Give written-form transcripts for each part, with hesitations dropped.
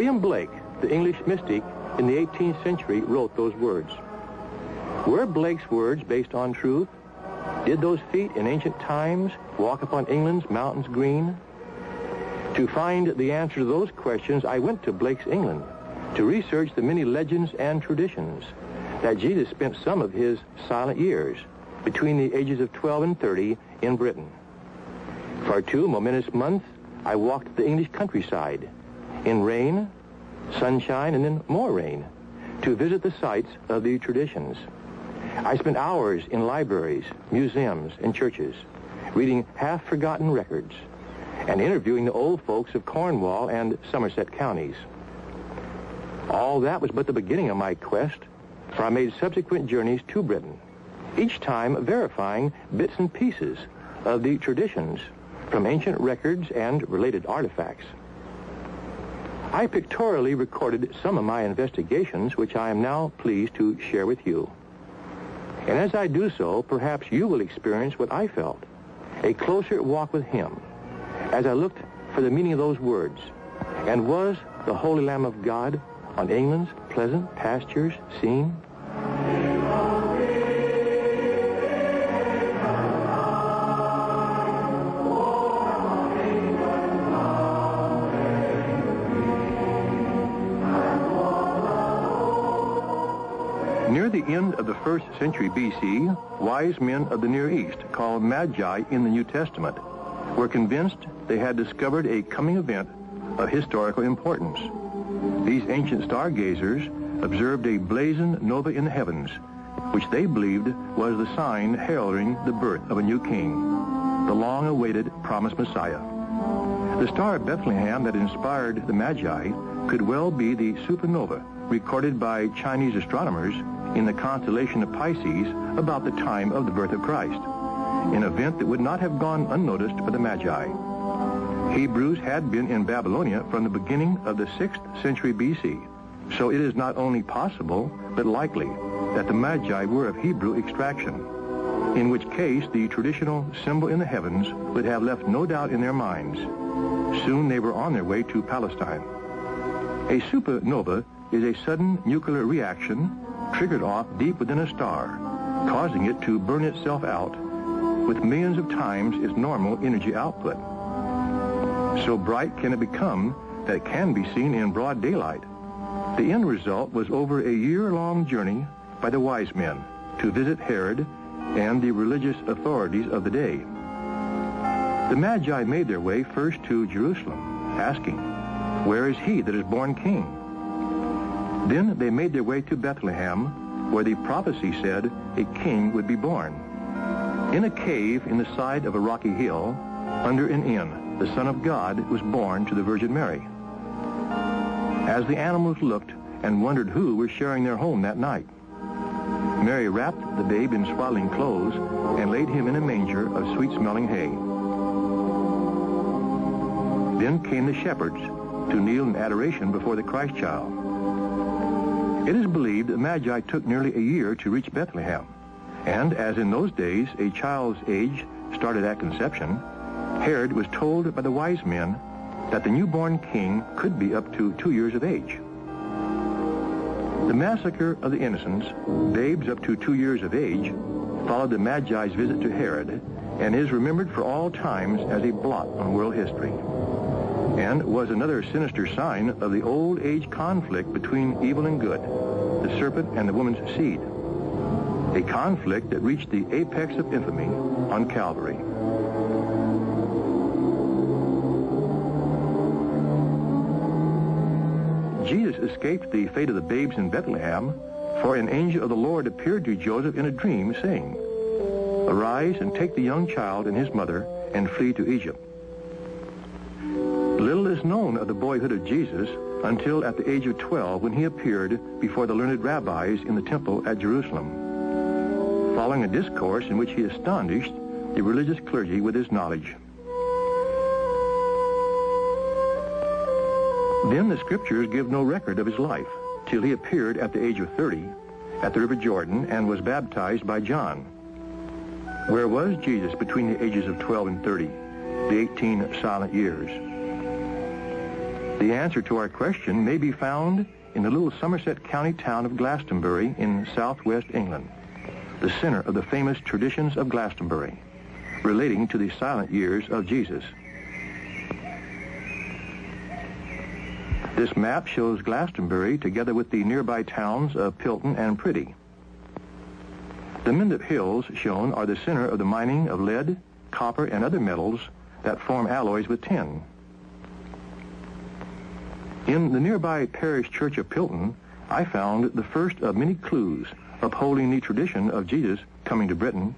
William Blake, the English mystic in the 18th century, wrote those words. Were Blake's words based on truth? Did those feet in ancient times walk upon England's mountains green? To find the answer to those questions, I went to Blake's England to research the many legends and traditions that Jesus spent some of his silent years between the ages of 12 and 30 in Britain. For 2 momentous months, I walked the English countryside in rain, sunshine, and then more rain to visit the sites of the traditions. I spent hours in libraries, museums, and churches, reading half-forgotten records and interviewing the old folks of Cornwall and Somerset counties. All that was but the beginning of my quest, for I made subsequent journeys to Britain, each time verifying bits and pieces of the traditions from ancient records and related artifacts. I pictorially recorded some of my investigations, which I am now pleased to share with you. And as I do so, perhaps you will experience what I felt, a closer walk with him, as I looked for the meaning of those words. And was the Holy Lamb of God on England's pleasant pastures seen? Near the end of the 1st century B.C., wise men of the Near East, called Magi in the New Testament, were convinced they had discovered a coming event of historical importance. These ancient stargazers observed a blazing nova in the heavens, which they believed was the sign heralding the birth of a new king, the long-awaited promised Messiah. The star of Bethlehem that inspired the Magi could well be the supernova recorded by Chinese astronomers in the constellation of Pisces about the time of the birth of Christ, an event that would not have gone unnoticed by the Magi. Hebrews had been in Babylonia from the beginning of the 6th century B.C., so it is not only possible, but likely, that the Magi were of Hebrew extraction, in which case the traditional symbol in the heavens would have left no doubt in their minds. Soon they were on their way to Palestine. A supernova is a sudden nuclear reaction triggered off deep within a star, causing it to burn itself out with millions of times its normal energy output. So bright can it become that it can be seen in broad daylight. The end result was over a year-long journey by the wise men to visit Herod and the religious authorities of the day. The Magi made their way first to Jerusalem, asking, "Where is he that is born king?" Then they made their way to Bethlehem, where the prophecy said a king would be born. In a cave in the side of a rocky hill, under an inn, the Son of God was born to the Virgin Mary. As the animals looked and wondered who was sharing their home that night, Mary wrapped the babe in swaddling clothes and laid him in a manger of sweet-smelling hay. Then came the shepherds to kneel in adoration before the Christ child. It is believed that Magi took nearly a year to reach Bethlehem, and as in those days a child's age started at conception, Herod was told by the wise men that the newborn king could be up to 2 years of age. The massacre of the innocents, babes up to 2 years of age, followed the Magi's visit to Herod and is remembered for all times as a blot on world history, and was another sinister sign of the old age conflict between evil and good, the serpent and the woman's seed, a conflict that reached the apex of infamy on Calvary. Jesus escaped the fate of the babes in Bethlehem, for an angel of the Lord appeared to Joseph in a dream, saying, "Arise and take the young child and his mother and flee to Egypt." Little is known of the boyhood of Jesus until at the age of 12, when he appeared before the learned rabbis in the temple at Jerusalem, following a discourse in which he astonished the religious clergy with his knowledge. Then the scriptures give no record of his life till he appeared at the age of 30 at the river Jordan and was baptized by John. Where was Jesus between the ages of 12 and 30, the 18 silent years? The answer to our question may be found in the little Somerset County town of Glastonbury in southwest England, the center of the famous Traditions of Glastonbury, relating to the silent years of Jesus. This map shows Glastonbury together with the nearby towns of Pilton and Priddy. The Mendip Hills shown are the center of the mining of lead, copper, and other metals that form alloys with tin. In the nearby parish church of Pilton, I found the first of many clues upholding the tradition of Jesus coming to Britain.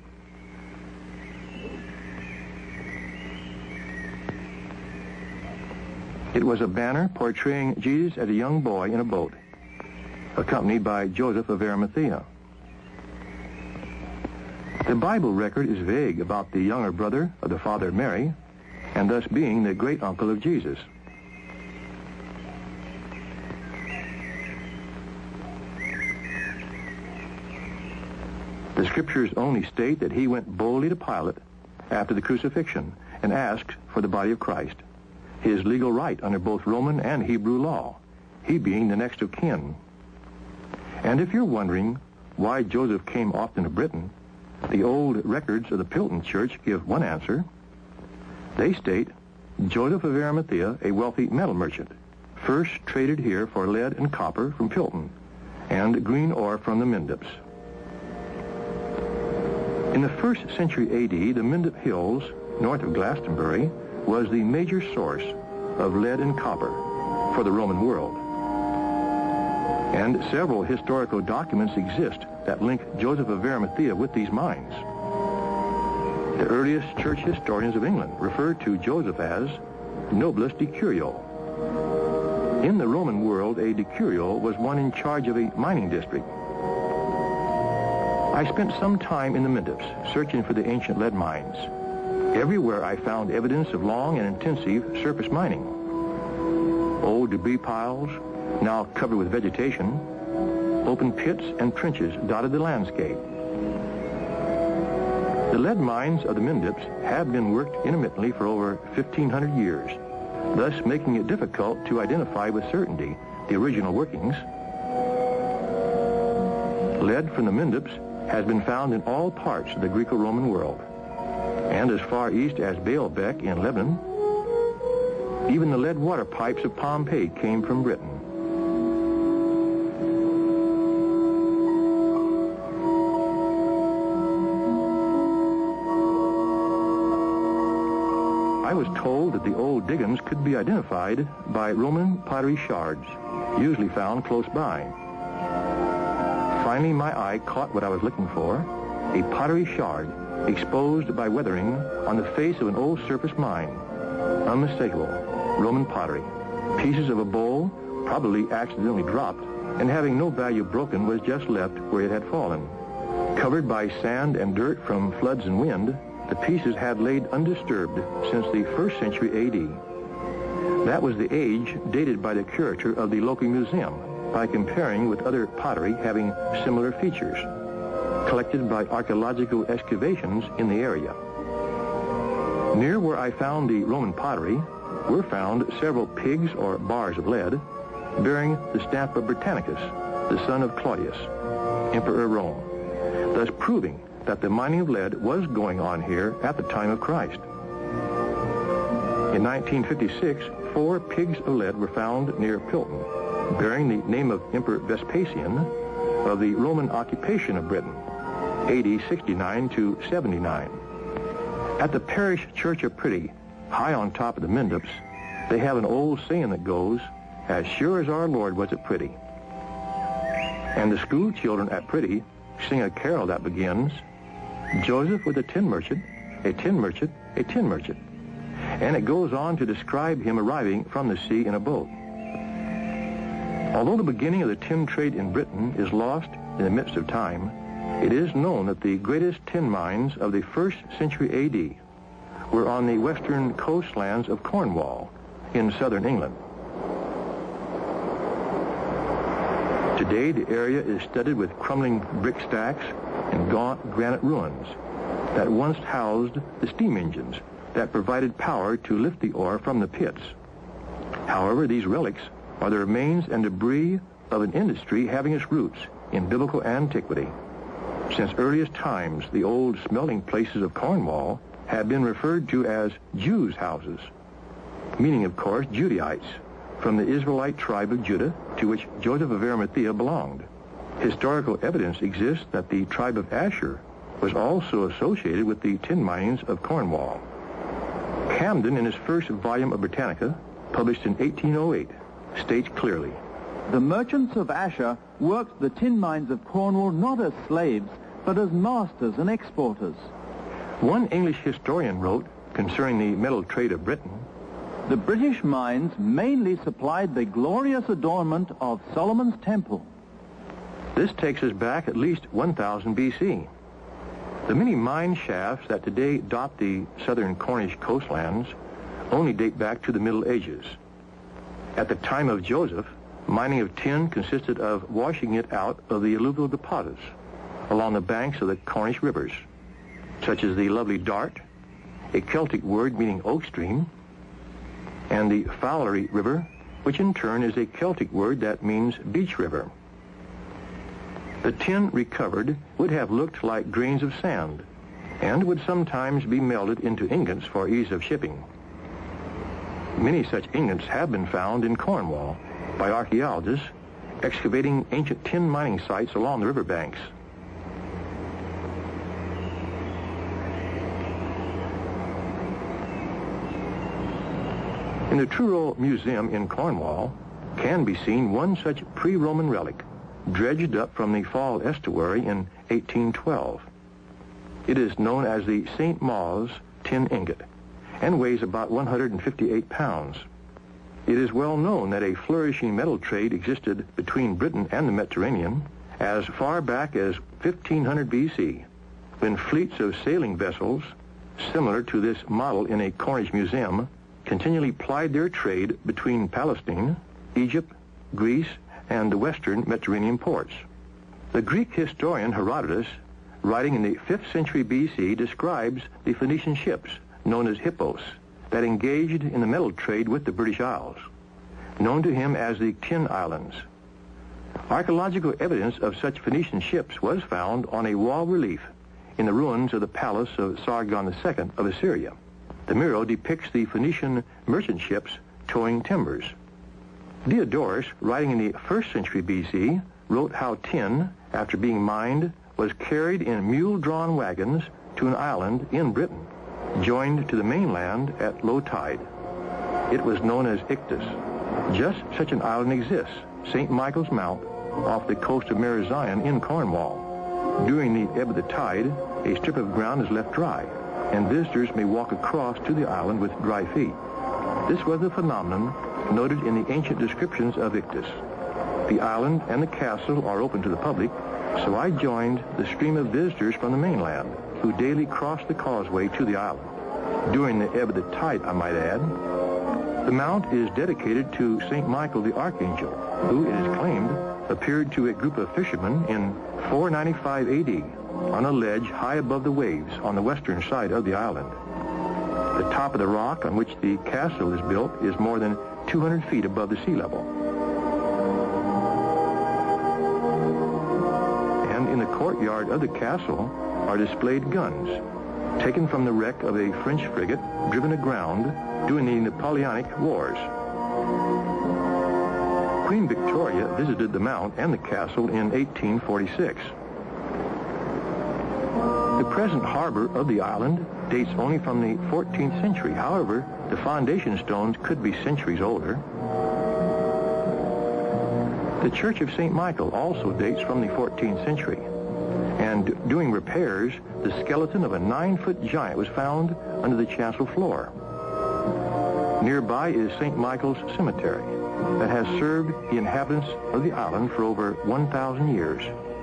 It was a banner portraying Jesus as a young boy in a boat, accompanied by Joseph of Arimathea. The Bible record is vague about the younger brother of the father of Mary, and thus being the great uncle of Jesus. The scriptures only state that he went boldly to Pilate after the crucifixion and asked for the body of Christ, his legal right under both Roman and Hebrew law, he being the next of kin. And if you're wondering why Joseph came often to Britain, the old records of the Pilton Church give one answer. They state, Joseph of Arimathea, a wealthy metal merchant, first traded here for lead and copper from Pilton, and green ore from the Mendips. In the 1st century A.D., the Mendip Hills, north of Glastonbury, was the major source of lead and copper for the Roman world. And several historical documents exist that link Joseph of Arimathea with these mines. The earliest church historians of England referred to Joseph as Nobilis Decurio. In the Roman world, a decurio was one in charge of a mining district. I spent some time in the Mendips searching for the ancient lead mines. Everywhere I found evidence of long and intensive surface mining. Old debris piles, now covered with vegetation, open pits and trenches dotted the landscape. The lead mines of the Mendips have been worked intermittently for over 1,500 years, thus making it difficult to identify with certainty the original workings. Lead from the Mendips has been found in all parts of the Greco-Roman world, and as far east as Baalbek in Lebanon. Even the lead water pipes of Pompeii came from Britain. I was told that the old diggings could be identified by Roman pottery shards, usually found close by. Finally, my eye caught what I was looking for, a pottery shard exposed by weathering on the face of an old surface mine. Unmistakable Roman pottery. Pieces of a bowl, probably accidentally dropped, and having no value broken, was just left where it had fallen. Covered by sand and dirt from floods and wind, the pieces had laid undisturbed since the 1st century A.D. That was the age dated by the curator of the local museum by comparing with other pottery having similar features, collected by archaeological excavations in the area. Near where I found the Roman pottery were found several pigs or bars of lead bearing the stamp of Britannicus, the son of Claudius, Emperor of Rome, thus proving that the mining of lead was going on here at the time of Christ. In 1956, 4 pigs of lead were found near Pilton, bearing the name of Emperor Vespasian of the Roman occupation of Britain, AD 69 to 79. At the parish church of Priddy, high on top of the Mendips, they have an old saying that goes, "As sure as our Lord was at Priddy." And the school children at Priddy sing a carol that begins, "Joseph was a tin merchant, a tin merchant, a tin merchant." And it goes on to describe him arriving from the sea in a boat. Although the beginning of the tin trade in Britain is lost in the midst of time, it is known that the greatest tin mines of the 1st century A.D. were on the western coastlands of Cornwall in southern England. Today, the area is studded with crumbling brick stacks and gaunt granite ruins that once housed the steam engines that provided power to lift the ore from the pits. However, these relics are the remains and debris of an industry having its roots in biblical antiquity. Since earliest times, the old smelting places of Cornwall have been referred to as Jews' houses, meaning, of course, Judaites, from the Israelite tribe of Judah, to which Joseph of Arimathea belonged. Historical evidence exists that the tribe of Asher was also associated with the tin minings of Cornwall. Camden, in his first volume of Britannica, published in 1808, states clearly, "The merchants of Asher worked the tin mines of Cornwall not as slaves, but as masters and exporters." One English historian wrote concerning the metal trade of Britain, "The British mines mainly supplied the glorious adornment of Solomon's Temple." This takes us back at least 1000 BC. The many mine shafts that today dot the southern Cornish coastlands only date back to the Middle Ages. At the time of Joseph, mining of tin consisted of washing it out of the alluvial deposits along the banks of the Cornish rivers, such as the lovely Dart, a Celtic word meaning oak stream, and the Fowlery River, which in turn is a Celtic word that means beach river. The tin recovered would have looked like grains of sand and would sometimes be melted into ingots for ease of shipping. Many such ingots have been found in Cornwall by archaeologists excavating ancient tin mining sites along the riverbanks. In the Truro Museum in Cornwall can be seen one such pre-Roman relic, dredged up from the Fall estuary in 1812. It is known as the St. Mawes tin ingot and weighs about 158 pounds. It is well known that a flourishing metal trade existed between Britain and the Mediterranean as far back as 1500 BC, when fleets of sailing vessels, similar to this model in a Cornish museum, continually plied their trade between Palestine, Egypt, Greece, and the western Mediterranean ports. The Greek historian Herodotus, writing in the 5th century BC, describes the Phoenician ships, known as hippos, that engaged in the metal trade with the British Isles, known to him as the Tin Islands. Archaeological evidence of such Phoenician ships was found on a wall relief in the ruins of the palace of Sargon II of Assyria. The Miro depicts the Phoenician merchant ships towing timbers. Diodorus, writing in the 1st century BC, wrote how tin, after being mined, was carried in mule-drawn wagons to an island in Britain, joined to the mainland at low tide. It was known as Ictus. Just such an island exists, St. Michael's Mount, off the coast of Marazion in Cornwall. During the ebb of the tide, a strip of ground is left dry, and visitors may walk across to the island with dry feet. This was a phenomenon noted in the ancient descriptions of Ictus. The island and the castle are open to the public, so I joined the stream of visitors from the mainland, who daily crossed the causeway to the island. During the ebb of the tide, I might add. The mount is dedicated to St. Michael the Archangel, who, it is claimed, appeared to a group of fishermen in 495 AD on a ledge high above the waves on the western side of the island. The top of the rock on which the castle is built is more than 200 feet above the sea level. And in the courtyard of the castle are displayed guns, taken from the wreck of a French frigate driven aground during the Napoleonic Wars. Queen Victoria visited the mount and the castle in 1846. The present harbor of the island dates only from the 14th century. However, the foundation stones could be centuries older. The Church of St. Michael also dates from the 14th century. And doing repairs, the skeleton of a 9-foot giant was found under the chancel floor. Nearby is St. Michael's Cemetery that has served the inhabitants of the island for over 1,000 years.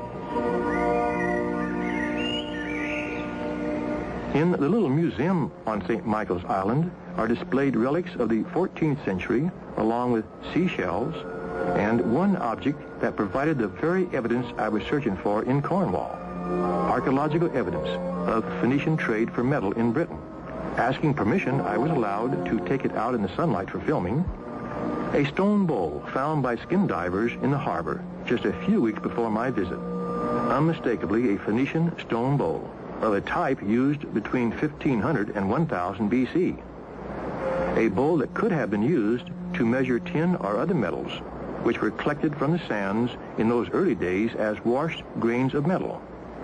In the little museum on St. Michael's Island are displayed relics of the 14th century, along with seashells, and one object that provided the very evidence I was searching for in Cornwall, archaeological evidence of Phoenician trade for metal in Britain. Asking permission, I was allowed to take it out in the sunlight for filming. A stone bowl found by skin divers in the harbor just a few weeks before my visit. Unmistakably a Phoenician stone bowl of a type used between 1500 and 1000 BC. A bowl that could have been used to measure tin or other metals, which were collected from the sands in those early days as washed grains of metal.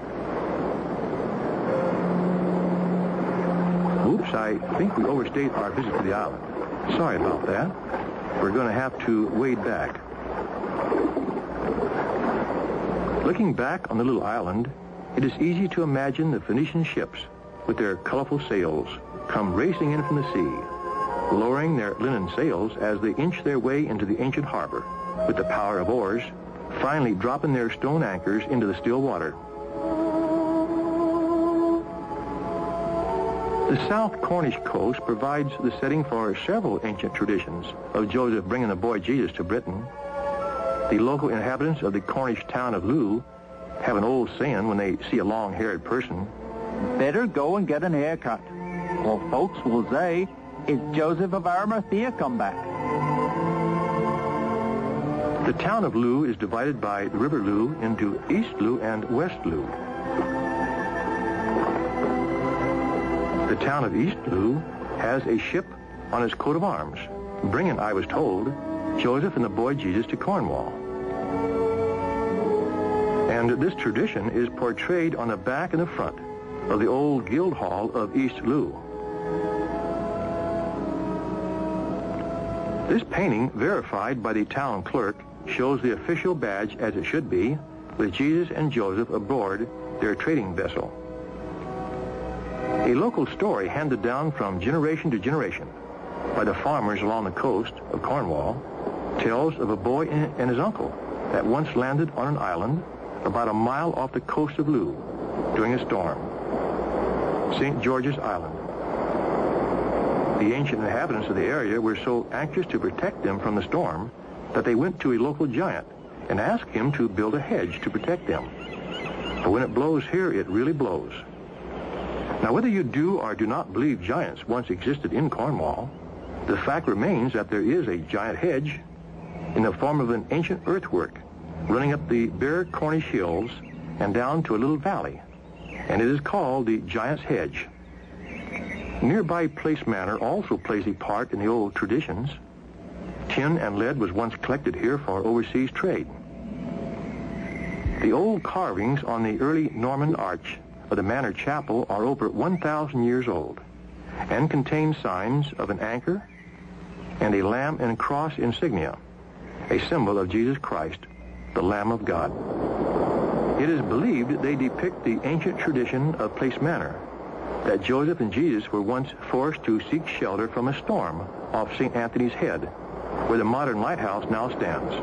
Oops, I think we overstayed our visit to the island. Sorry about that. We're going to have to wade back. Looking back on the little island, it is easy to imagine the Phoenician ships with their colorful sails come racing in from the sea, lowering their linen sails as they inch their way into the ancient harbor with the power of oars, finally dropping their stone anchors into the still water. The South Cornish coast provides the setting for several ancient traditions of Joseph bringing the boy Jesus to Britain. The local inhabitants of the Cornish town of Looe have an old saying when they see a long-haired person: Better go and get an haircut, or folks will say, is Joseph of Arimathea come back? The town of Looe is divided by the River Looe into East Looe and West Looe. The town of East Looe has a ship on its coat of arms, bringing, I was told, Joseph and the boy Jesus to Cornwall. And this tradition is portrayed on the back and the front of the old guild hall of East Looe. This painting, verified by the town clerk, shows the official badge as it should be, with Jesus and Joseph aboard their trading vessel. A local story handed down from generation to generation by the farmers along the coast of Cornwall tells of a boy and his uncle that once landed on an island about a mile off the coast of Looe during a storm, St. George's Island. The ancient inhabitants of the area were so anxious to protect them from the storm that they went to a local giant and asked him to build a hedge to protect them. For when it blows here, it really blows. Now, whether you do or do not believe giants once existed in Cornwall, the fact remains that there is a giant hedge in the form of an ancient earthwork running up the bare Cornish hills and down to a little valley, and it is called the Giant's Hedge. Nearby Place Manor also plays a part in the old traditions. Tin and lead was once collected here for overseas trade. The old carvings on the early Norman arch of the manor chapel are over 1,000 years old and contain signs of an anchor and a lamb and cross insignia, a symbol of Jesus Christ, the Lamb of God. It is believed they depict the ancient tradition of Place Manor, that Joseph and Jesus were once forced to seek shelter from a storm off St. Anthony's Head, where the modern lighthouse now stands.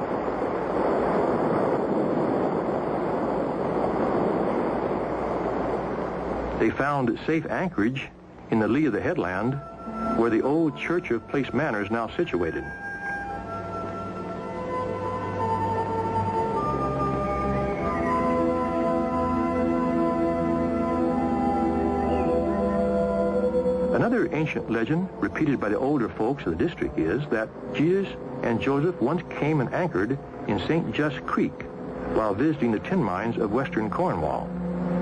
They found safe anchorage in the lee of the headland, where the old church of Place Manor is now situated. Another ancient legend repeated by the older folks of the district is that Jesus and Joseph once came and anchored in St. Just Creek while visiting the tin mines of western Cornwall.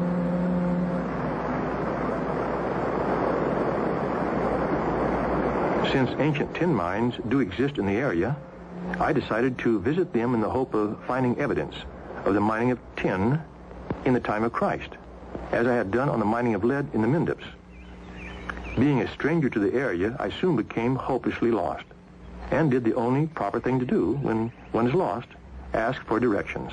Since ancient tin mines do exist in the area, I decided to visit them in the hope of finding evidence of the mining of tin in the time of Christ, as I had done on the mining of lead in the Mendips. Being a stranger to the area, I soon became hopelessly lost and did the only proper thing to do when one is lost, ask for directions.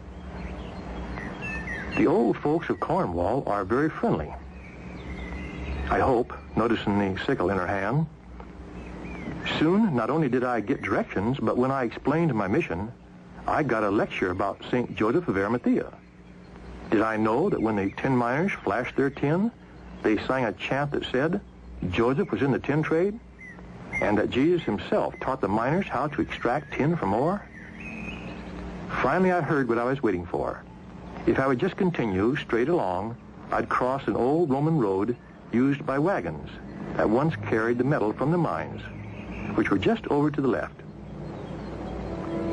The old folks of Cornwall are very friendly. I hope, noticing the sickle in her hand. Soon, not only did I get directions, but when I explained my mission, I got a lecture about St. Joseph of Arimathea. Did I know that when the tin miners flashed their tin, they sang a chant that said Joseph was in the tin trade, and that Jesus himself taught the miners how to extract tin from ore? Finally, I heard what I was waiting for. If I would just continue straight along, I'd cross an old Roman road used by wagons that once carried the metal from the mines, which were just over to the left.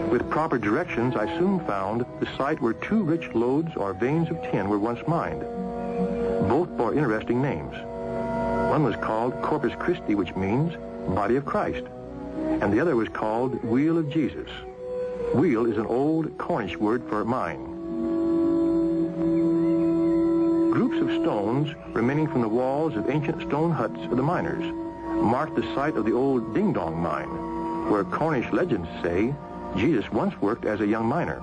With proper directions, I soon found the site where 2 rich lodes or veins of tin were once mined. Both bore interesting names. One was called Corpus Christi, which means Body of Christ, and the other was called Wheel of Jesus. Wheel is an old Cornish word for mine. Groups of stones remaining from the walls of ancient stone huts of the miners marked the site of the old Ding Dong mine, where Cornish legends say Jesus once worked as a young miner.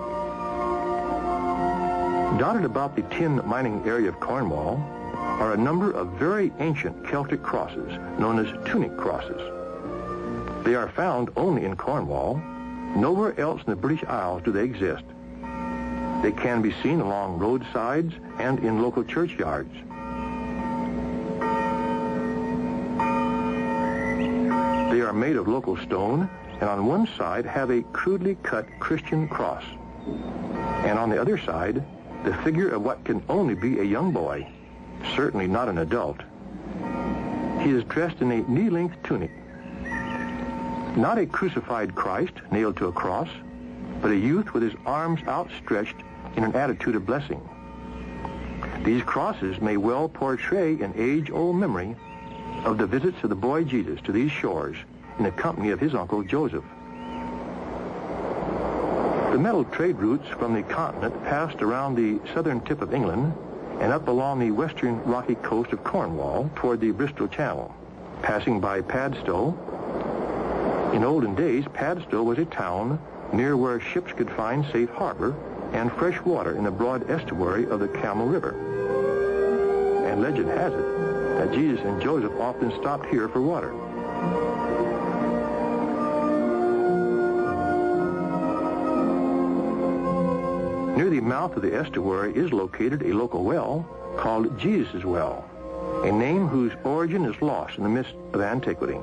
Dotted about the tin mining area of Cornwall are a number of very ancient Celtic crosses known as tunic crosses. They are found only in Cornwall. Nowhere else in the British Isles do they exist. They can be seen along roadsides and in local churchyards. They are made of local stone, and on one side have a crudely cut Christian cross, and on the other side the figure of what can only be a young boy, certainly not an adult. He is dressed in a knee-length tunic. Not a crucified Christ nailed to a cross, but a youth with his arms outstretched in an attitude of blessing. These crosses may well portray an age-old memory of the visits of the boy Jesus to these shores in the company of his uncle Joseph. The metal trade routes from the continent passed around the southern tip of England and up along the western rocky coast of Cornwall toward the Bristol Channel, passing by Padstow. In olden days, Padstow was a town near where ships could find safe harbor and fresh water in the broad estuary of the Camel River. And legend has it that Jesus and Joseph often stopped here for water. Near the mouth of the estuary is located a local well called Jesus' Well, a name whose origin is lost in the mist of antiquity.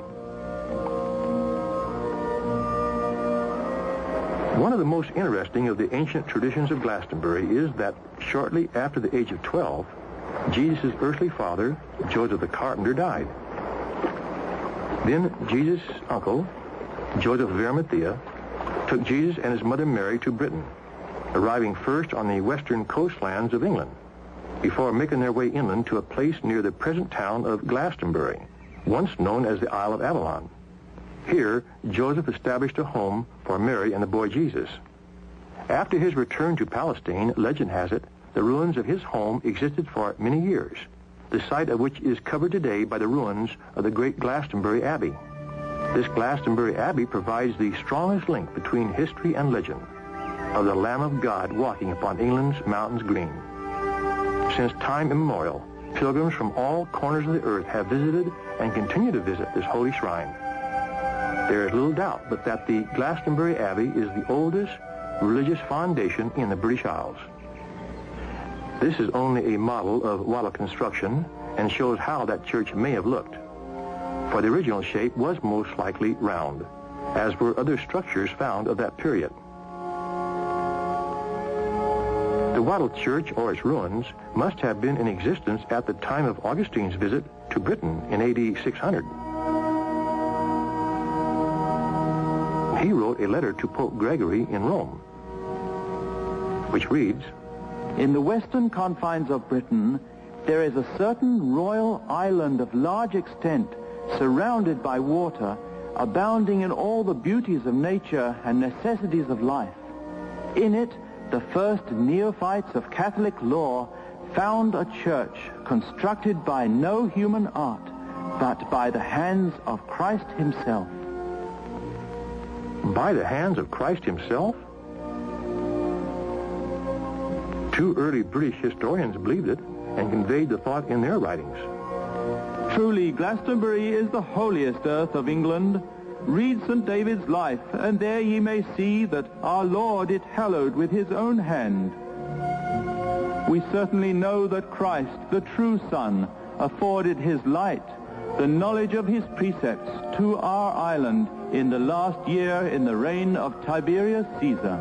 One of the most interesting of the ancient traditions of Glastonbury is that shortly after the age of 12, Jesus' earthly father, Joseph the carpenter, died. Then Jesus' uncle, Joseph of Arimathea, took Jesus and his mother Mary to Britain, arriving first on the western coastlands of England, before making their way inland to a place near the present town of Glastonbury, once known as the Isle of Avalon. Here, Joseph established a home for Mary and the boy Jesus. After his return to Palestine, legend has it, the ruins of his home existed for many years, the site of which is covered today by the ruins of the great Glastonbury Abbey. This Glastonbury Abbey provides the strongest link between history and legend of the Lamb of God walking upon England's mountains green. Since time immemorial, pilgrims from all corners of the earth have visited and continue to visit this holy shrine. There is little doubt but that the Glastonbury Abbey is the oldest religious foundation in the British Isles. This is only a model of wattle construction and shows how that church may have looked, for the original shape was most likely round, as were other structures found of that period. The wattle church or its ruins must have been in existence at the time of Augustine's visit to Britain in AD 600. He wrote a letter to Pope Gregory in Rome, which reads, "In the western confines of Britain, there is a certain royal island of large extent, surrounded by water, abounding in all the beauties of nature and necessities of life. In it, the first neophytes of Catholic law found a church constructed by no human art, but by the hands of Christ himself." By the hands of Christ himself? Two early British historians believed it and conveyed the thought in their writings. "Truly, Glastonbury is the holiest earth of England. Read St. David's life, and there ye may see that our Lord it hallowed with his own hand. We certainly know that Christ, the true Son, afforded his light, the knowledge of his precepts, to our island in the last year in the reign of Tiberius Caesar."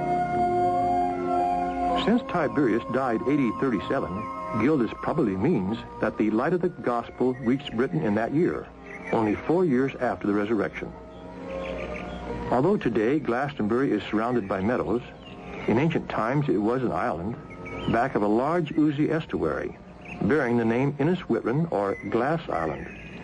Since Tiberius died AD 37, Gildas probably means that the light of the gospel reached Britain in that year, only 4 years after the resurrection. Although today Glastonbury is surrounded by meadows, in ancient times it was an island back of a large oozy estuary bearing the name Innis Whitman or Glass Island.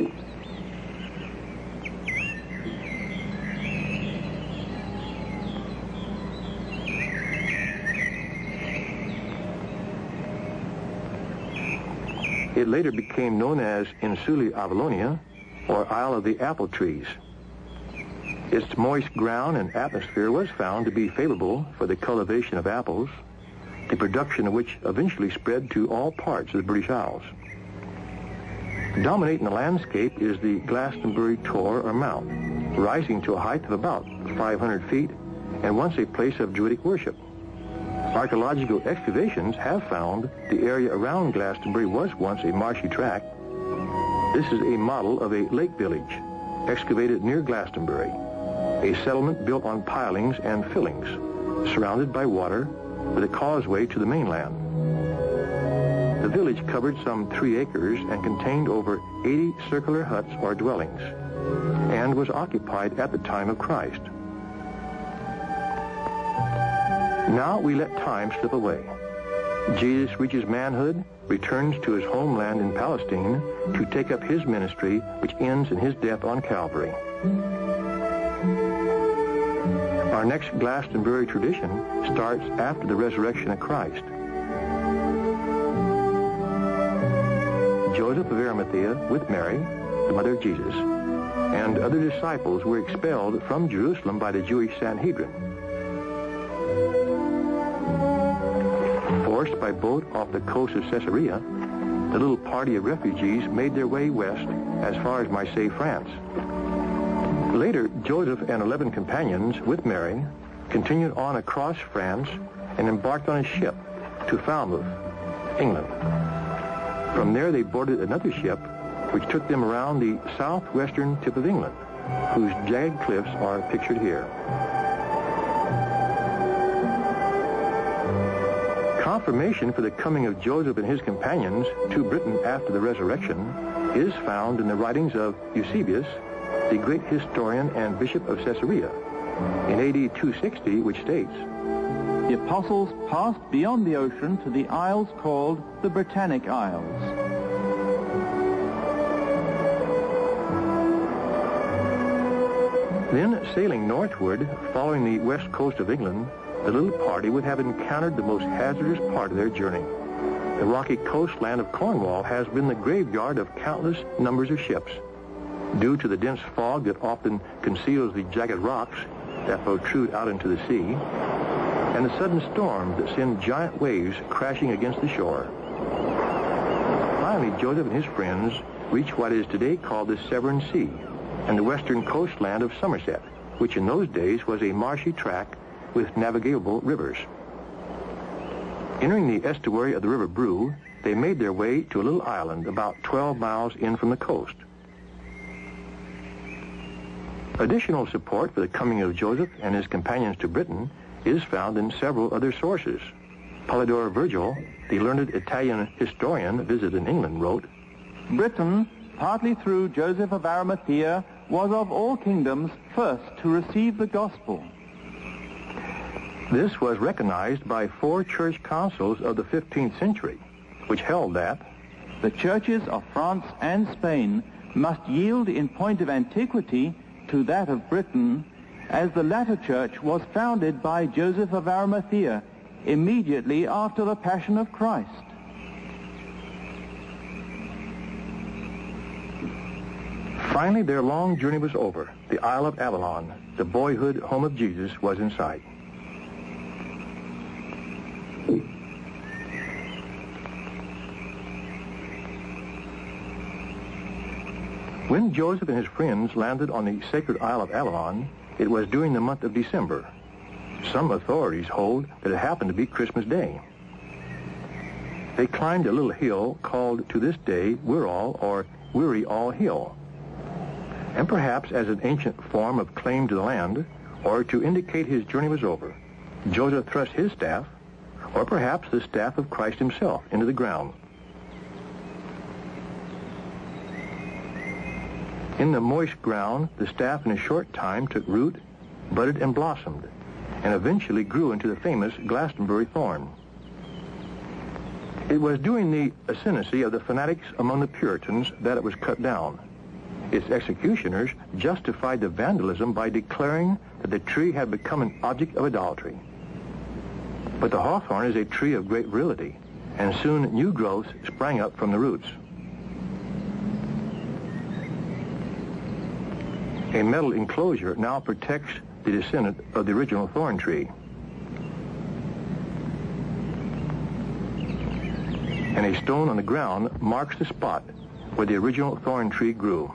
It later became known as Insula Avalonia, or Isle of the Apple Trees. Its moist ground and atmosphere was found to be favorable for the cultivation of apples, the production of which eventually spread to all parts of the British Isles. Dominating the landscape is the Glastonbury Tor or Mount, rising to a height of about 500 feet and once a place of Druidic worship. Archaeological excavations have found the area around Glastonbury was once a marshy tract. This is a model of a lake village excavated near Glastonbury, a settlement built on pilings and fillings, surrounded by water with a causeway to the mainland. The village covered some 3 acres and contained over 80 circular huts or dwellings, and was occupied at the time of Christ. Now we let time slip away. Jesus reaches manhood, returns to his homeland in Palestine to take up his ministry, which ends in his death on Calvary. Our next Glastonbury tradition starts after the resurrection of Christ. Joseph of Arimathea with Mary, the mother of Jesus, and other disciples were expelled from Jerusalem by the Jewish Sanhedrin. Forced by boat off the coast of Caesarea, the little party of refugees made their way west as far as Marseille, France. Later, Joseph and 11 companions with Mary continued on across France and embarked on a ship to Falmouth, England. From there, they boarded another ship which took them around the southwestern tip of England, whose jagged cliffs are pictured here. Confirmation for the coming of Joseph and his companions to Britain after the resurrection is found in the writings of Eusebius, the great historian and bishop of Caesarea, in AD 260, which states, The apostles passed beyond the ocean to the isles called the Britannic Isles. Then, sailing northward, following the west coast of England, the little party would have encountered the most hazardous part of their journey. The rocky coastland of Cornwall has been the graveyard of countless numbers of ships. Due to the dense fog that often conceals the jagged rocks that protrude out into the sea, and the sudden storms that send giant waves crashing against the shore. Finally, Joseph and his friends reached what is today called the Severn Sea and the western coastland of Somerset, which in those days was a marshy tract with navigable rivers. Entering the estuary of the River Brue, they made their way to a little island about 12 miles in from the coast. Additional support for the coming of Joseph and his companions to Britain is found in several other sources. Polydore Virgil, the learned Italian historian visited in England, wrote, Britain, partly through Joseph of Arimathea, was of all kingdoms first to receive the gospel. This was recognized by 4 church councils of the 15th century, which held that the churches of France and Spain must yield in point of antiquity to that of Britain, as the latter church was founded by Joseph of Arimathea immediately after the Passion of Christ. Finally, their long journey was over. The Isle of Avalon, the boyhood home of Jesus, was in sight. When Joseph and his friends landed on the sacred Isle of Avalon, it was during the month of December. Some authorities hold that it happened to be Christmas Day. They climbed a little hill called to this day Wirral or Weary All Hill. And perhaps as an ancient form of claim to the land, or to indicate his journey was over, Joseph thrust his staff, or perhaps the staff of Christ himself, into the ground. In the moist ground, the staff in a short time took root budded and blossomed, and eventually grew into the famous Glastonbury thorn. It was during the ascendancy of the fanatics among the Puritans that it was cut down. Its executioners justified the vandalism by declaring that the tree had become an object of idolatry. But the hawthorn is a tree of great virility, and soon new growths sprang up from the roots. A metal enclosure now protects the descendant of the original thorn tree. And a stone on the ground marks the spot where the original thorn tree grew.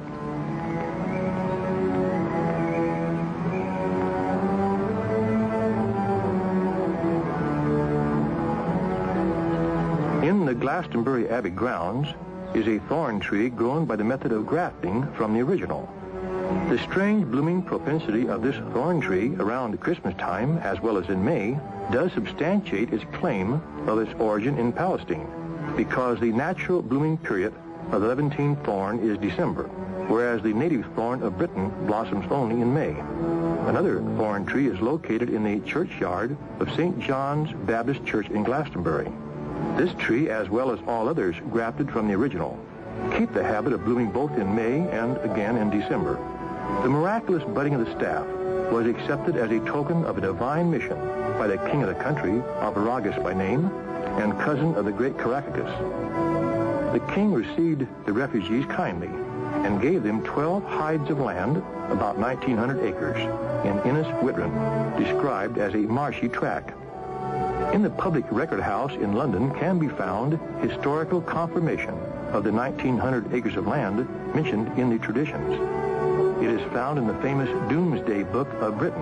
In the Glastonbury Abbey grounds is a thorn tree grown by the method of grafting from the original. The strange blooming propensity of this thorn tree around Christmas time, as well as in May, does substantiate its claim of its origin in Palestine, because the natural blooming period of the Levantine thorn is December, whereas the native thorn of Britain blossoms only in May. Another thorn tree is located in the churchyard of St. John's Baptist Church in Glastonbury. This tree, as well as all others grafted from the original, keep the habit of blooming both in May and again in December. The miraculous budding of the staff was accepted as a token of a divine mission by the king of the country, Arviragus by name, and cousin of the great Caractacus. The king received the refugees kindly and gave them 12 hides of land, about 1,900 acres, in Innis Whitren, described as a marshy tract. In the public record house in London can be found historical confirmation of the 1,900 acres of land mentioned in the traditions. It is found in the famous Doomsday Book of Britain.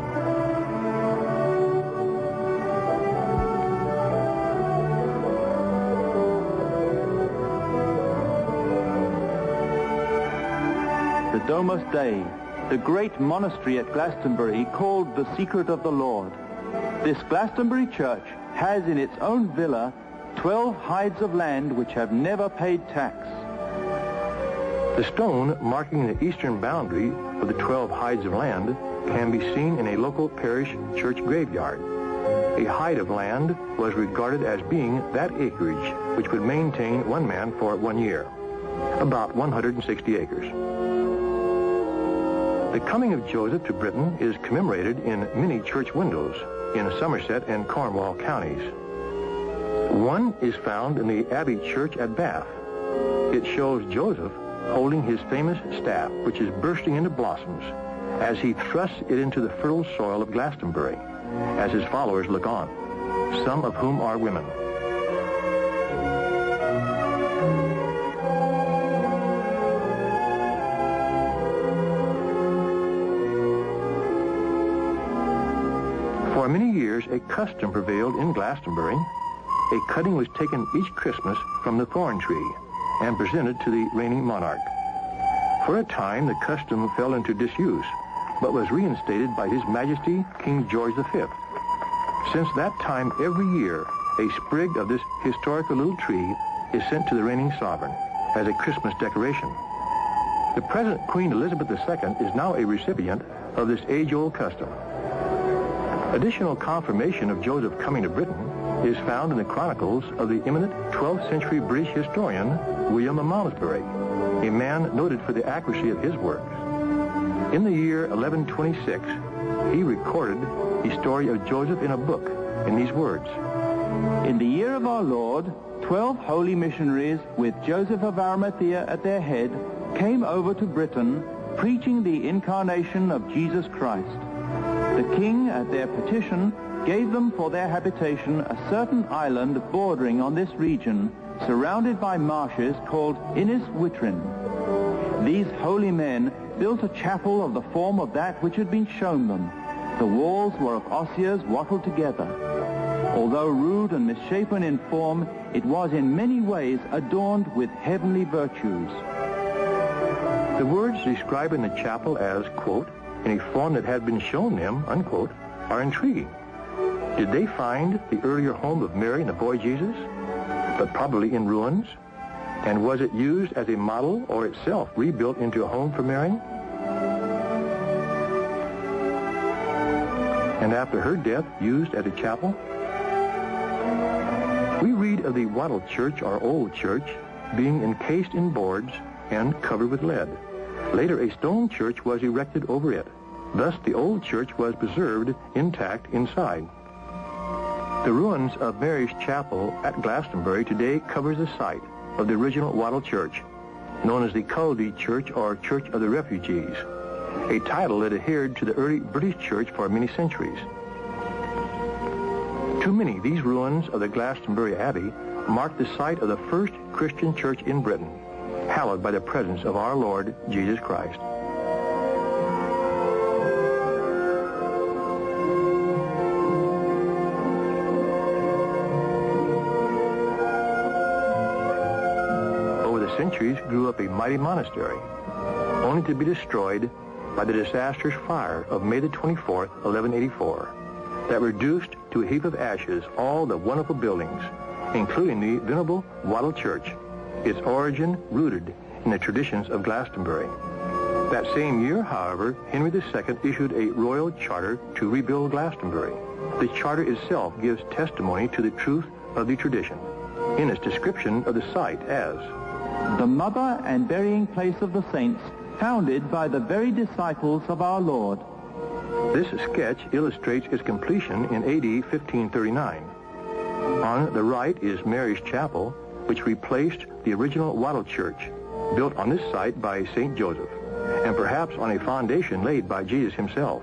The Domus Dei, the great monastery at Glastonbury called the Secret of the Lord. This Glastonbury church has in its own villa 12 hides of land which have never paid tax. The stone marking the eastern boundary of the 12 hides of land can be seen in a local parish church graveyard. A hide of land was regarded as being that acreage which would maintain one man for 1 year, about 160 acres. The coming of Joseph to Britain is commemorated in many church windows in Somerset and Cornwall counties. One is found in the Abbey Church at Bath. It shows Joseph holding his famous staff, which is bursting into blossoms, as he thrusts it into the fertile soil of Glastonbury, as his followers look on, some of whom are women. For many years, a custom prevailed in Glastonbury. A cutting was taken each Christmas from the thorn tree and presented to the reigning monarch. For a time, the custom fell into disuse, but was reinstated by His Majesty King George V. Since that time, every year, a sprig of this historical little tree is sent to the reigning sovereign as a Christmas decoration. The present Queen Elizabeth II is now a recipient of this age-old custom. Additional confirmation of Joseph coming to Britain is found in the chronicles of the eminent 12th century British historian William of Malmesbury, a man noted for the accuracy of his works. In the year 1126, he recorded the story of Joseph in a book in these words. In the year of our Lord, 12 holy missionaries with Joseph of Arimathea at their head came over to Britain, preaching the incarnation of Jesus Christ. The king, at their petition, gave them for their habitation a certain island bordering on this region, surrounded by marshes called Innis Whitren. These holy men built a chapel of the form of that which had been shown them. The walls were of osiers wattled together. Although rude and misshapen in form, it was in many ways adorned with heavenly virtues. The words describing the chapel as, quote, in a form that had been shown them, unquote, are intriguing. Did they find the earlier home of Mary and the boy Jesus, but probably in ruins? And was it used as a model or itself rebuilt into a home for Mary? and after her death used as a chapel? We read of the wattle church, or old church, being encased in boards and covered with lead. Later, a stone church was erected over it. Thus, the old church was preserved intact inside. The ruins of Mary's Chapel at Glastonbury today covers the site of the original wattle church, known as the Culdee Church, or Church of the Refugees, a title that adhered to the early British church for many centuries. To many, these ruins of the Glastonbury Abbey mark the site of the first Christian church in Britain, hallowed by the presence of our Lord Jesus Christ. Over the centuries grew up a mighty monastery, only to be destroyed by the disastrous fire of May the 24th, 1184, that reduced to a heap of ashes all the wonderful buildings, including the venerable wattle church, its origin rooted in the traditions of Glastonbury. That same year, however, Henry II issued a royal charter to rebuild Glastonbury. The charter itself gives testimony to the truth of the tradition in its description of the site as the mother and burying place of the saints, founded by the very disciples of our Lord. This sketch illustrates its completion in A.D. 1539. On the right is Mary's Chapel, which replaced the original wattle church, built on this site by St. Joseph, and perhaps on a foundation laid by Jesus himself.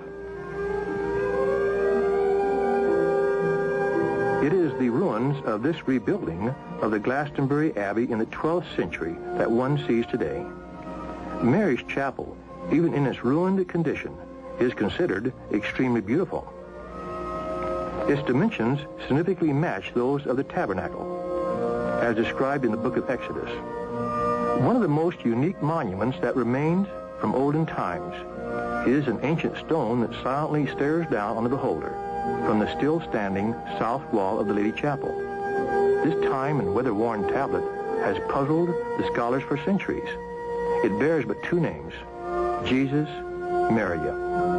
It is the ruins of this rebuilding of the Glastonbury Abbey in the 12th century that one sees today. Mary's Chapel, even in its ruined condition, is considered extremely beautiful. Its dimensions significantly match those of the tabernacle, as described in the book of Exodus. One of the most unique monuments that remains from olden times is an ancient stone that silently stares down on the beholder from the still-standing south wall of the Lady Chapel. This time and weather-worn tablet has puzzled the scholars for centuries. It bears but two names, Jesus, Maria.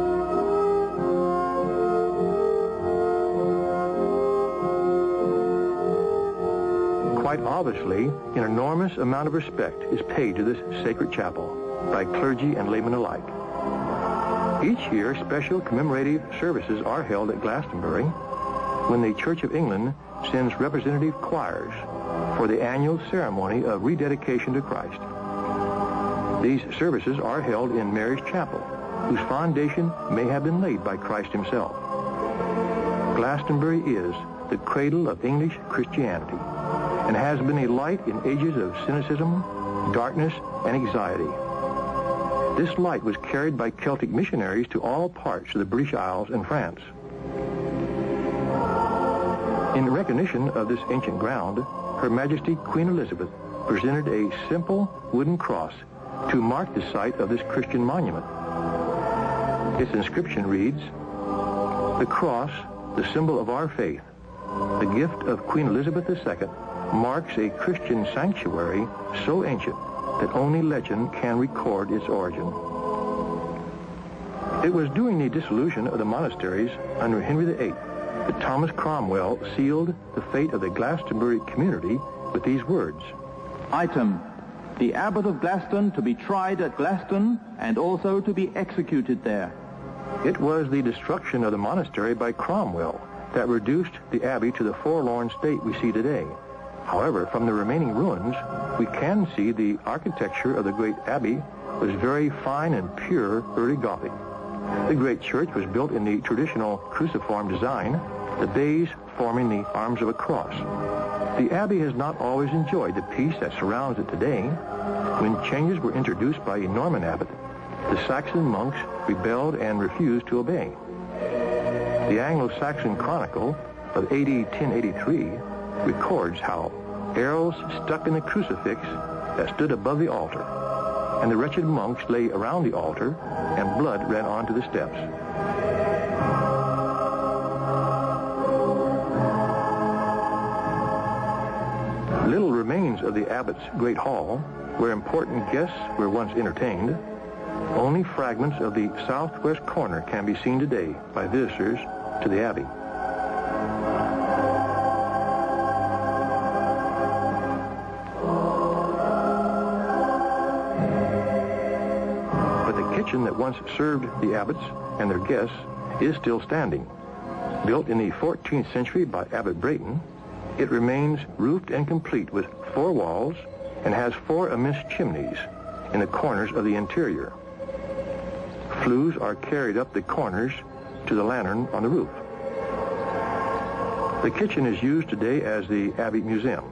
Quite obviously, an enormous amount of respect is paid to this sacred chapel by clergy and laymen alike. Each year, special commemorative services are held at Glastonbury when the Church of England sends representative choirs for the annual ceremony of rededication to Christ. These services are held in Mary's Chapel, whose foundation may have been laid by Christ himself. Glastonbury is the cradle of English Christianity and has been a light in ages of cynicism, darkness, and anxiety. This light was carried by Celtic missionaries to all parts of the British Isles and France. In recognition of this ancient ground, Her Majesty Queen Elizabeth presented a simple wooden cross to mark the site of this Christian monument. Its inscription reads, "The cross, the symbol of our faith, the gift of Queen Elizabeth II, marks a Christian sanctuary so ancient that only legend can record its origin." It was during the dissolution of the monasteries under Henry VIII that Thomas Cromwell sealed the fate of the Glastonbury community with these words, Item, the Abbot of Glaston to be tried at Glaston and also to be executed there. It was the destruction of the monastery by Cromwell that reduced the abbey to the forlorn state we see today. However, from the remaining ruins, we can see the architecture of the great abbey was very fine and pure early Gothic. The great church was built in the traditional cruciform design, the bays forming the arms of a cross. The abbey has not always enjoyed the peace that surrounds it today. When changes were introduced by a Norman abbot, the Saxon monks rebelled and refused to obey. The Anglo-Saxon Chronicle of AD 1083 records how arrows stuck in the crucifix that stood above the altar, and the wretched monks lay around the altar, and blood ran onto the steps. Little remains of the abbot's great hall, where important guests were once entertained. Only fragments of the southwest corner can be seen today by visitors to the abbey. But the kitchen that once served the abbots and their guests is still standing. Built in the 14th century by Abbot Brayton, it remains roofed and complete with 4 walls and has 4 immense chimneys in the corners of the interior. Flues are carried up the corners to the lantern on the roof. The kitchen is used today as the Abbey Museum.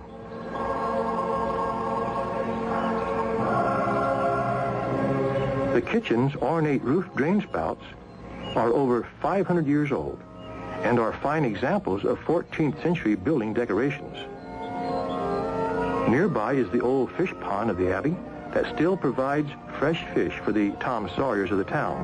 The kitchen's ornate roof drain spouts are over 500 years old and are fine examples of 14th century building decorations. Nearby is the old fish pond of the Abbey that still provides fresh fish for the Tom Sawyers of the town.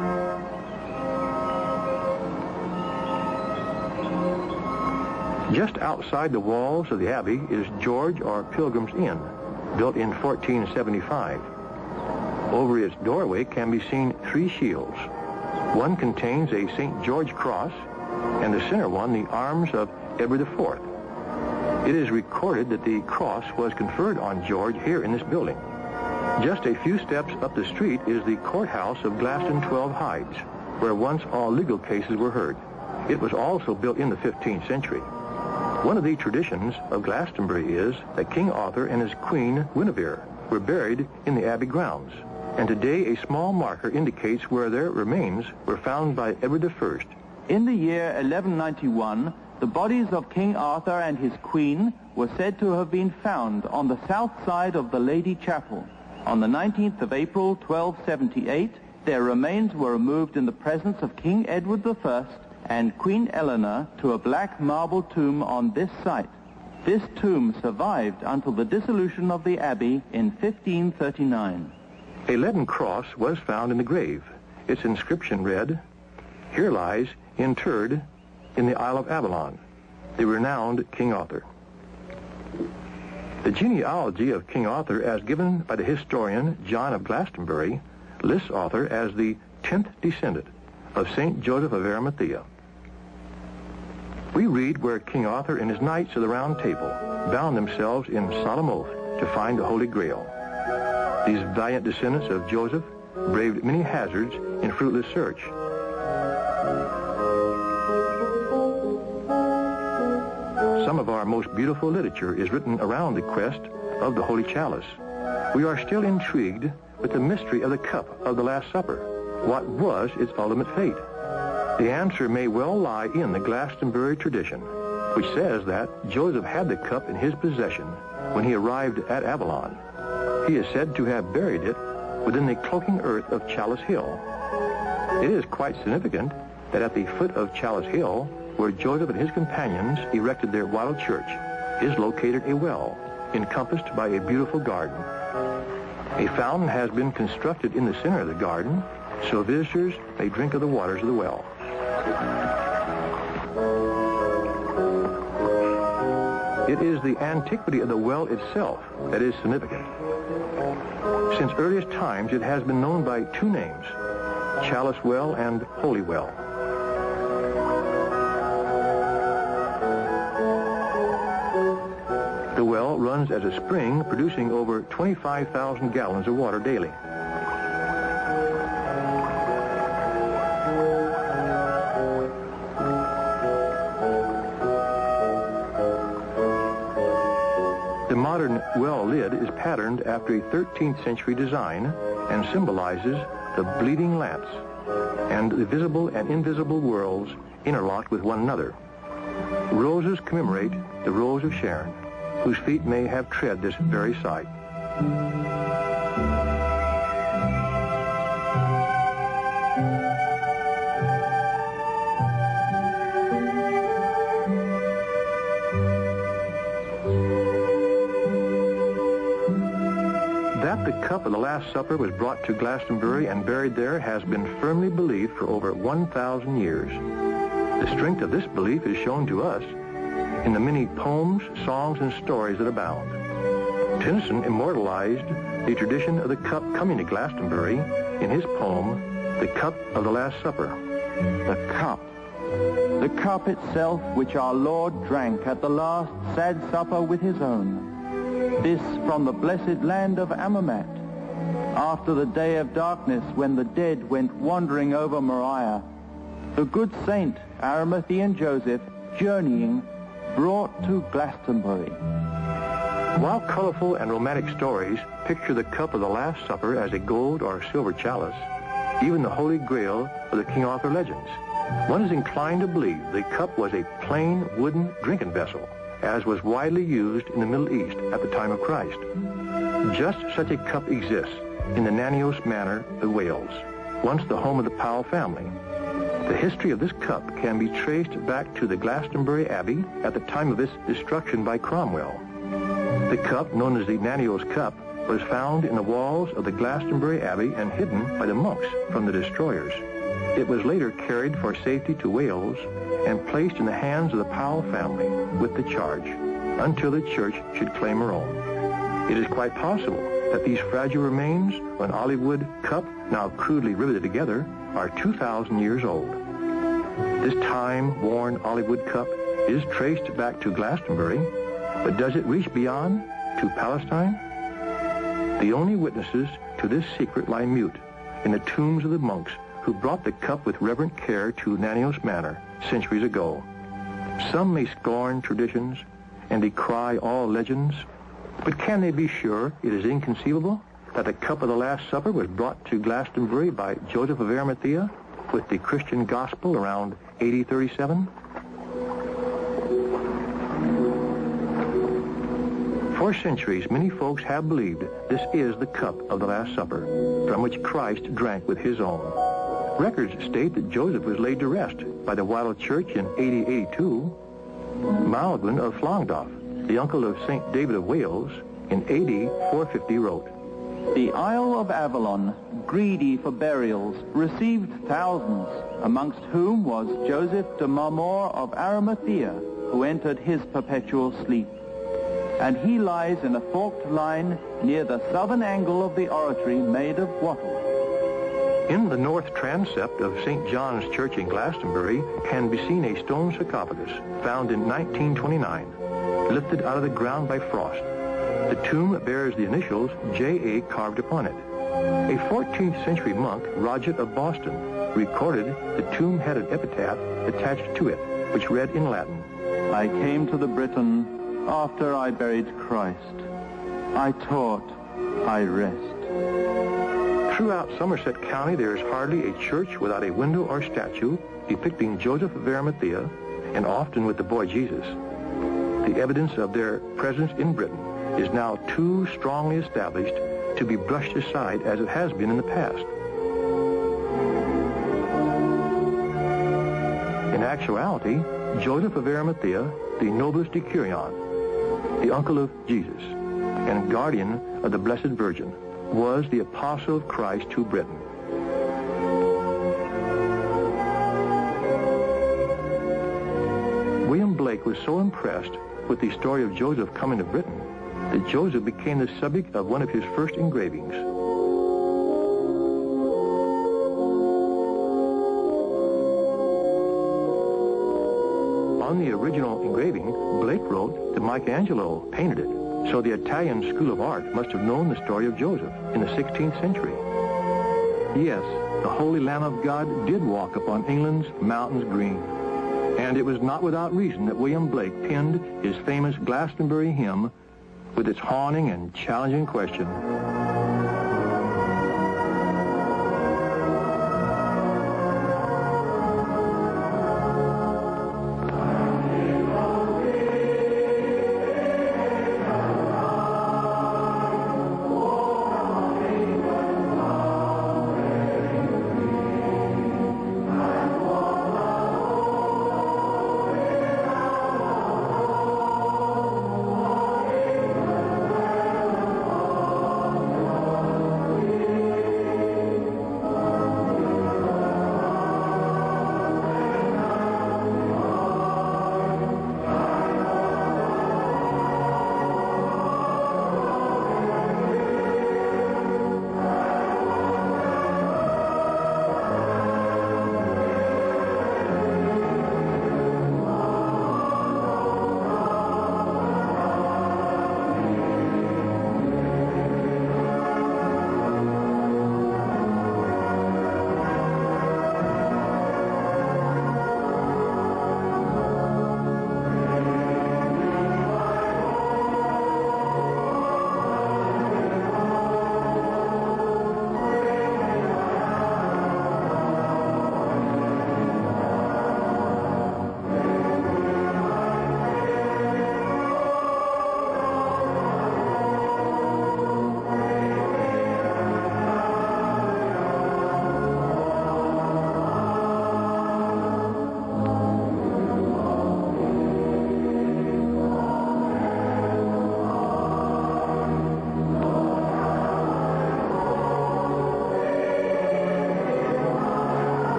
Just outside the walls of the Abbey is George or Pilgrim's Inn, built in 1475. Over its doorway can be seen 3 shields. One contains a St. George cross, and the center one the arms of Edward IV. It is recorded that the cross was conferred on George here in this building. Just a few steps up the street is the courthouse of Glaston 12 Hides, where once all legal cases were heard. It was also built in the 15th century. One of the traditions of Glastonbury is that King Arthur and his queen Guinevere were buried in the Abbey grounds, and today a small marker indicates where their remains were found by Edward I. In the year 1191, the bodies of King Arthur and his queen were said to have been found on the south side of the Lady Chapel. On the 19th of April, 1278, their remains were removed in the presence of King Edward I and Queen Eleanor to a black marble tomb on this site. This tomb survived until the dissolution of the abbey in 1539. A leaden cross was found in the grave. Its inscription read, "Here lies, interred in the Isle of Avalon, the renowned King Arthur." The genealogy of King Arthur, as given by the historian John of Glastonbury, lists Arthur as the 10th descendant of St. Joseph of Arimathea. We read where King Arthur and his knights of the Round Table bound themselves in solemn oath to find the Holy Grail. These valiant descendants of Joseph braved many hazards in fruitless search. Some of our most beautiful literature is written around the quest of the Holy Chalice. We are still intrigued with the mystery of the cup of the Last Supper. What was its ultimate fate? The answer may well lie in the Glastonbury tradition, which says that Joseph had the cup in his possession when he arrived at Avalon. He is said to have buried it within the cloaking earth of Chalice Hill. It is quite significant that at the foot of Chalice Hill, where Joseph and his companions erected their wattle church, is located a well encompassed by a beautiful garden. A fountain has been constructed in the center of the garden so visitors may drink of the waters of the well. It is the antiquity of the well itself that is significant. Since earliest times, it has been known by 2 names, Chalice Well and Holy Well. The well runs as a spring, producing over 25,000 gallons of water daily. The modern well lid is patterned after a 13th century design and symbolizes the bleeding lance and the visible and invisible worlds interlocked with one another. Roses commemorate the Rose of Sharon, whose feet may have tread this very site. That the cup of the Last Supper was brought to Glastonbury and buried there has been firmly believed for over 1,000 years. The strength of this belief is shown to us in the many poems, songs, and stories that abound. Tennyson immortalized the tradition of the cup coming to Glastonbury in his poem, The Cup of the Last Supper. The cup. The cup itself which our Lord drank at the last sad supper with his own. This from the blessed land of Amamat. After the day of darkness when the dead went wandering over Moriah, the good saint Arimathean Joseph, journeying, brought to Glastonbury. While colorful and romantic stories picture the cup of the Last Supper as a gold or silver chalice, even the Holy Grail of the King Arthur legends, one is inclined to believe the cup was a plain wooden drinking vessel, as was widely used in the Middle East at the time of Christ. Just such a cup exists in the Nanios Manor of Wales, once the home of the Powell family. The history of this cup can be traced back to the Glastonbury Abbey at the time of its destruction by Cromwell. The cup, known as the Nanios Cup, was found in the walls of the Glastonbury Abbey and hidden by the monks from the destroyers. It was later carried for safety to Wales and placed in the hands of the Powell family with the charge until the church should claim her own. It is quite possible that these fragile remains of an olive wood cup, now crudely riveted together, are 2,000 years old. This time-worn olive wood cup is traced back to Glastonbury, but does it reach beyond to Palestine? The only witnesses to this secret lie mute in the tombs of the monks who brought the cup with reverent care to Nanios Manor centuries ago. Some may scorn traditions and decry all legends, but can they be sure it is inconceivable that the cup of the Last Supper was brought to Glastonbury by Joseph of Arimathea with the Christian gospel around AD 37? For centuries, many folks have believed this is the cup of the Last Supper, from which Christ drank with his own. Records state that Joseph was laid to rest by the Wattle Church in AD 82. Maelgwn of Llandaff, the uncle of St. David of Wales, in AD 450 wrote, The Isle of Avalon, greedy for burials, received thousands, amongst whom was Joseph de Marmor of Arimathea, who entered his perpetual sleep. And he lies in a forked line near the southern angle of the oratory made of wattle. In the north transept of St. John's Church in Glastonbury can be seen a stone sarcophagus found in 1929, lifted out of the ground by frost. The tomb bears the initials J.A. carved upon it. A 14th century monk, Roget of Boston, recorded the tomb had an epitaph attached to it, which read in Latin, I came to the Britain after I buried Christ. I taught, I rest. Throughout Somerset County, there is hardly a church without a window or statue depicting Joseph of Arimathea, and often with the boy Jesus. The evidence of their presence in Britain is now too strongly established to be brushed aside as it has been in the past. In actuality, Joseph of Arimathea, the Novus Decurion, the uncle of Jesus, and guardian of the Blessed Virgin, was the apostle of Christ to Britain. William Blake was so impressed with the story of Joseph coming to Britain that Joseph became the subject of one of his first engravings. On the original engraving, Blake wrote that Michelangelo painted it, so the Italian School of Art must have known the story of Joseph in the 16th century. Yes, the Holy Lamb of God did walk upon England's mountains green, and it was not without reason that William Blake penned his famous Glastonbury hymn with its haunting and challenging question,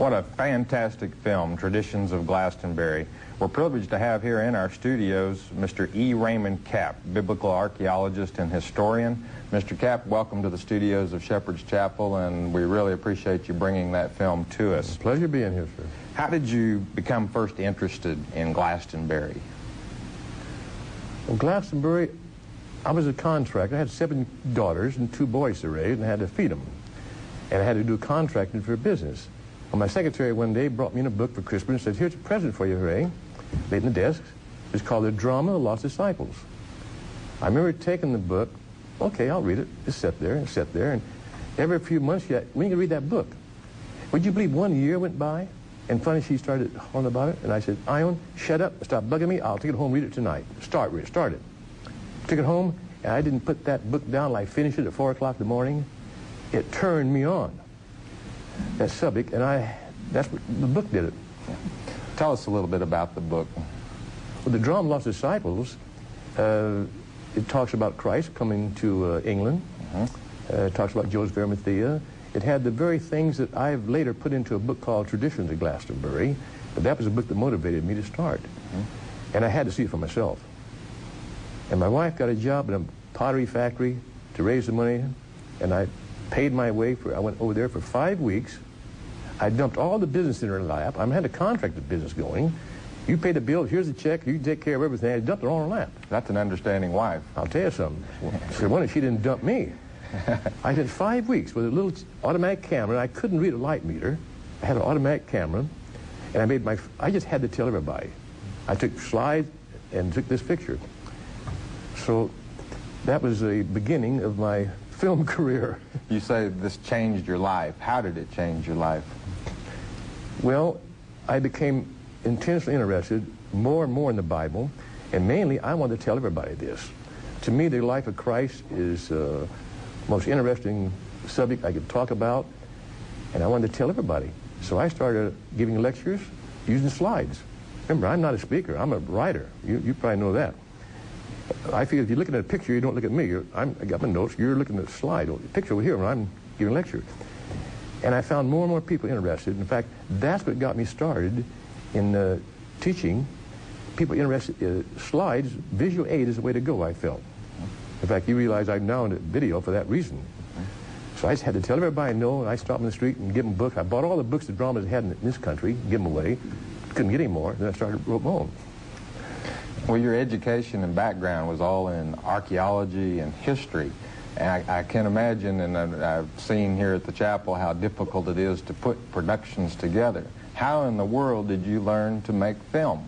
What a fantastic film, Traditions of Glastonbury. We're privileged to have here in our studios Mr. E. Raymond Capp, biblical archaeologist and historian. Mr. Capp, welcome to the studios of Shepherd's Chapel, and we really appreciate you bringing that film to us. It's a pleasure being here, sir. How did you become first interested in Glastonbury? Well, Glastonbury, I was a contractor. I had 7 daughters and 2 boys to raise, and I had to feed them. And I had to do contracting for a business. Well, my secretary one day brought me in a book for Christmas and said, "Here's a present for you, Ray." Laid in the desk. It's called The Drama of the Lost Disciples. I remember taking the book. Okay, I'll read it. Just sit there and sit there. And every few months, when you read that book, would you believe 1 year went by? And finally, she started on about it. And I said, "Ione, shut up. Stop bugging me. I'll take it home and read it tonight. Start it. Took it home, and I didn't put that book down till I finished it at 4 o'clock in the morning. It turned me on, that subject, and that's what the book did it. Tell us a little bit about the book. Well, The Drama of Lost Disciples, it talks about Christ coming to England. It talks about Joseph of Arimathea. It had the very things that I've later put into a book called Traditions of Glastonbury, but that was a book that motivated me to start. And I had to see it for myself. And my wife got a job in a pottery factory to raise the money, and I paid my way I went over there for 5 weeks. I dumped all the business in her lap. I had a contracted business going. You pay the bill, here's the check, you take care of everything. I dumped it all in her lap. That's an understanding wife. I'll tell you something. So one, she didn't dump me. I did 5 weeks with a little automatic camera, and I couldn't read a light meter. I had an automatic camera, and I just had to tell everybody. I took slides and took this picture. So that was the beginning of my film career. You say this changed your life. How did it change your life? Well, I became intensely interested more and more in the Bible, and mainly I wanted to tell everybody this. To me, the life of Christ is the most interesting subject I could talk about, and I wanted to tell everybody. So I started giving lectures using slides. Remember, I'm not a speaker, I'm a writer. You probably know that. I feel if you're looking at a picture, you don't look at me. I got my notes, you're looking at a slide. The picture over here when I'm giving a lecture. And I found more and more people interested. In fact, that's what got me started in teaching. People interested in slides, visual aid is the way to go, I felt. In fact, you realize I'm now in a video for that reason. So I just had to tell everybody I know, and I stopped in the street and give them books. I bought all the books the dramas had in this country, give them away. Couldn't get any more, then I started wrote my own. Well, your education and background was all in archaeology and history. And I can imagine, and I've seen here at the chapel, how difficult it is to put productions together. How in the world did you learn to make film?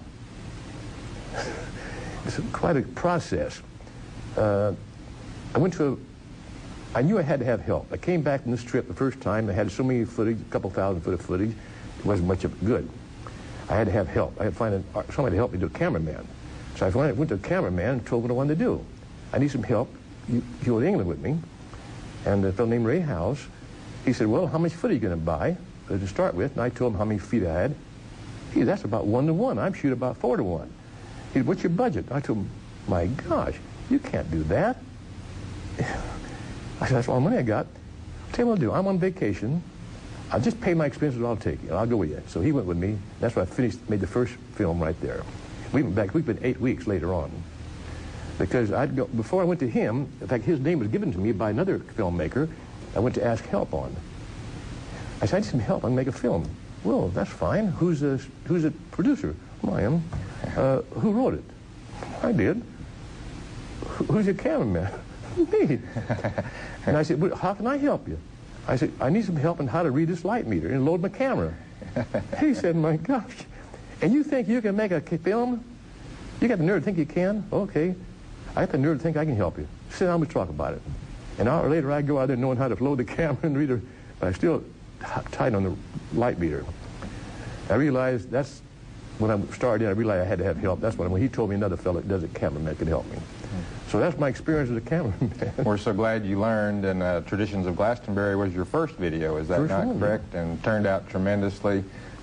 It's quite a process. I knew I had to have help. I came back from this trip the first time. I had so many footage, a couple thousand foot of footage. It wasn't much of it good. I had to have help. I had to find somebody to help me, do a cameraman. So I went to a cameraman and told him what I wanted to do. I need some help. You go to England with me. And a fellow named Ray House, he said, "Well, how much foot are you going to buy to start with?" And I told him how many feet I had. He said, "That's about 1 to 1. I'm shooting about 4 to 1. He said, "What's your budget?" I told him, "My gosh, you can't do that." I said, "That's all the money I got." Tell you what I'll do. I'm on vacation. I'll just pay my expenses. I'll take you. I'll go with you. So he went with me. That's why I made the first film right there. We went back. We've been 8 weeks later on. Because before I went to him, in fact, his name was given to me by another filmmaker I went to ask help on. I said, "I need some help. I can make a film." "Well, that's fine. Who's the producer?" "Well, I am." "Who wrote it?" "I did." "Who's your cameraman?" "Me." And I said, "Well, how can I help you?" I said, "I need some help in how to read this light meter and load my camera." He said, "My gosh, and you think you can make a film? You got the nerve to think you can? Okay. I got the nerve to think I can help you. Sit down and talk about it." An hour later, I go out there knowing how to load the camera and read it, but I still tight on the light meter. I realized that's when I started. I realized I had to have help. That's when he told me another fellow that does a cameraman could help me. So that's my experience as a cameraman. We're so glad you learned, and Traditions of Glastonbury was your first video, is that not correct? And turned out tremendously.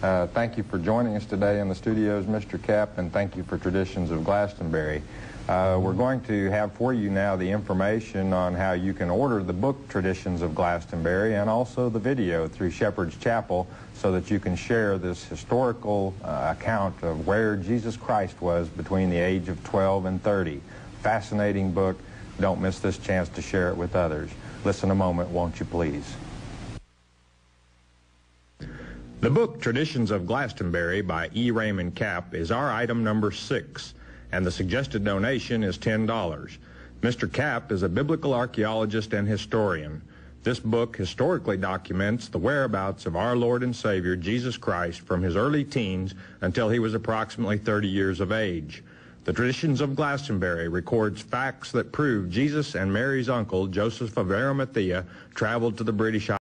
Thank you for joining us today in the studios, Mr. Kapp, and thank you for Traditions of Glastonbury. We're going to have for you now the information on how you can order the book Traditions of Glastonbury and also the video through Shepherd's Chapel so that you can share this historical account of where Jesus Christ was between the age of 12 and 30. Fascinating book. Don't miss this chance to share it with others. Listen a moment, won't you please? The book Traditions of Glastonbury by E. Raymond Kapp is our item number 6, and the suggested donation is $10. Mr. Kapp is a biblical archaeologist and historian. This book historically documents the whereabouts of our Lord and Savior Jesus Christ from his early teens until he was approximately 30 years of age. The Traditions of Glastonbury records facts that prove Jesus and Mary's uncle, Joseph of Arimathea, traveled to the British Isles